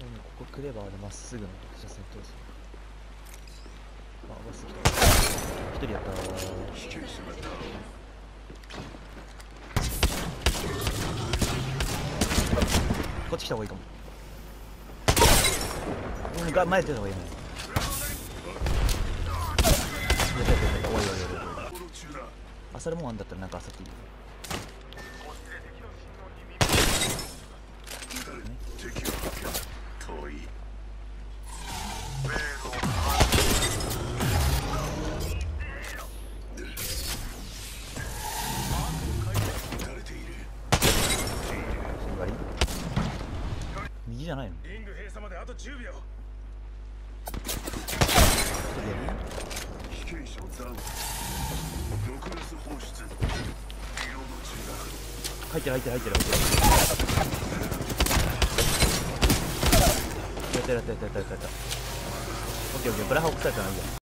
ここ来ればまっすぐの車線通す。あ、バス来た。一人やったー。こっち来た方がいいかも。が前出た方がいいね。やったやったやった。おいおいおいおい。あさるもんあんだったらなんかあさっていいよ。右じゃないの？ リング閉鎖まであと10秒。 被験者ダウン。6レス放出。 入ってる入ってる入ってる。やったやったやったやったやった。オッケーオッケー。ブラハ起こされたらいいや。